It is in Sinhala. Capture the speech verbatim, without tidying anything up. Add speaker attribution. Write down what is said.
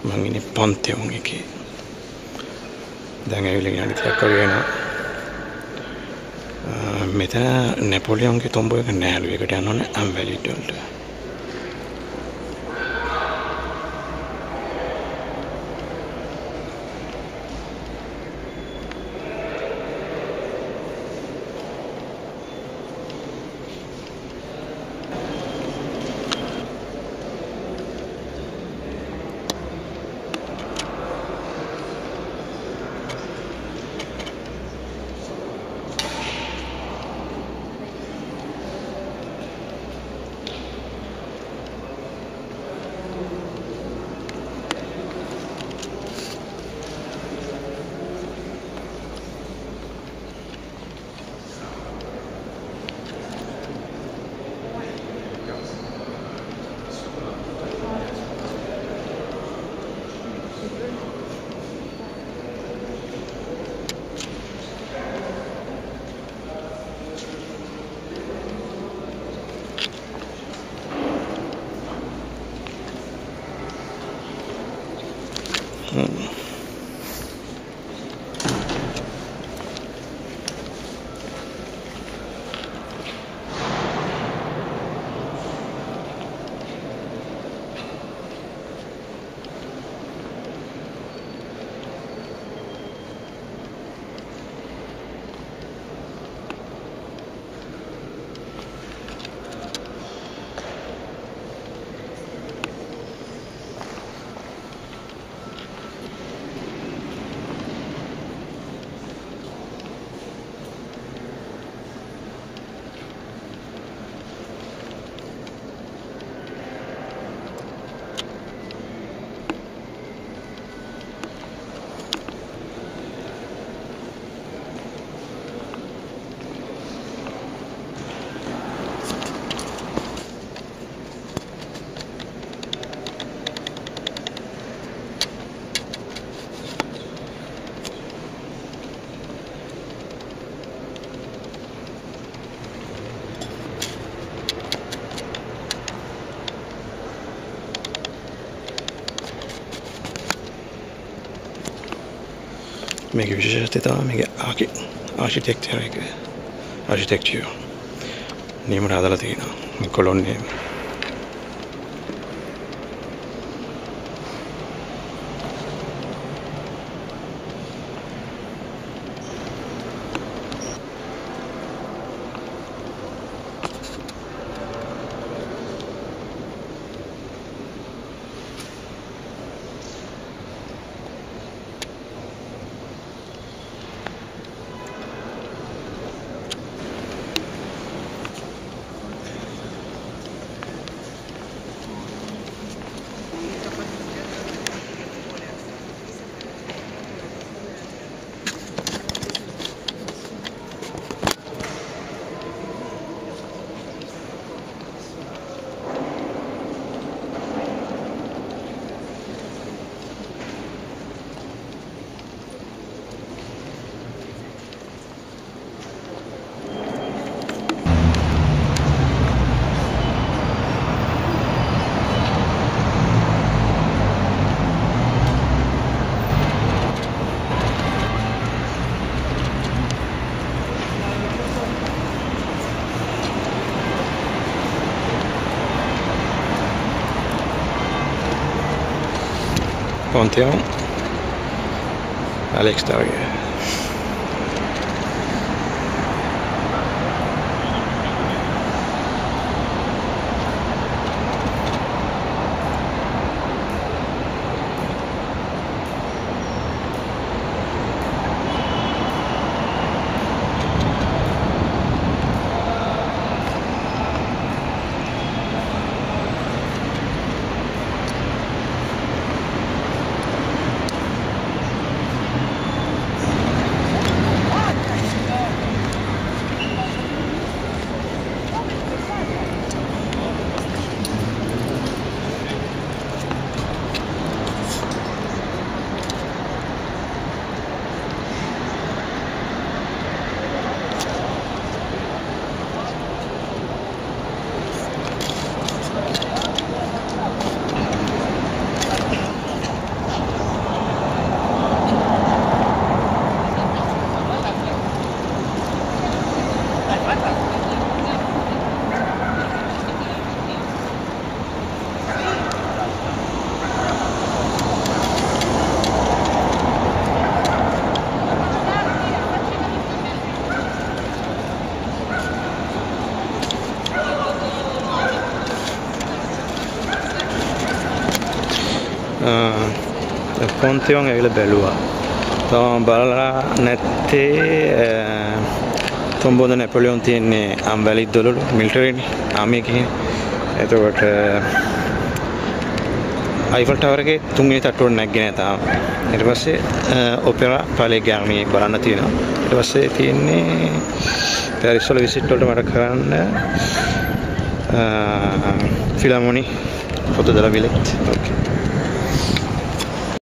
Speaker 1: මං ඉන්නේ පන්තෙවුන් එකේ. දැන් ඇවිල්ලා විනාඩි තිහක් වගේ වෙනවා. මෙතන නැපොලියන්ගේ තොම්බ එක නෑලු. ඒකට යන්න ඕනේ ඇම්බැලිට් වලට. මේක විශේෂත්වය තමයි මේක ආකිටෙක්චර් එක. ආකිටෙක්චර් නියමට හදලා තියෙනවා. මේ කොලොන් නියම. Pantheon, à l'extérieur. පොන්තියෝන් ඇවිල්ලා බැලුවා. තම බලලා නැත්තේ තොම්බොඳ නැපොලියෝන් තියන්නේ අම්බැලි දොළලු මිලිටරිනේ ආමි එකේ. එතකොට අයිෆල් ටවර් එකේ තුන්වෙනි තට්ටුවට නැග්ගේ නෑ තාම. ඊට පස්සේ ඔපෙරා පාලේ ගාමී බලන්න තියෙනවා. ඊට පස්සේ තියෙන්නේ පැරිස් වල විසිට් වලට මට කරන්න ෆිලාමොනි ෆොතෝ දලා විලෙක්ට්. ඕකේ.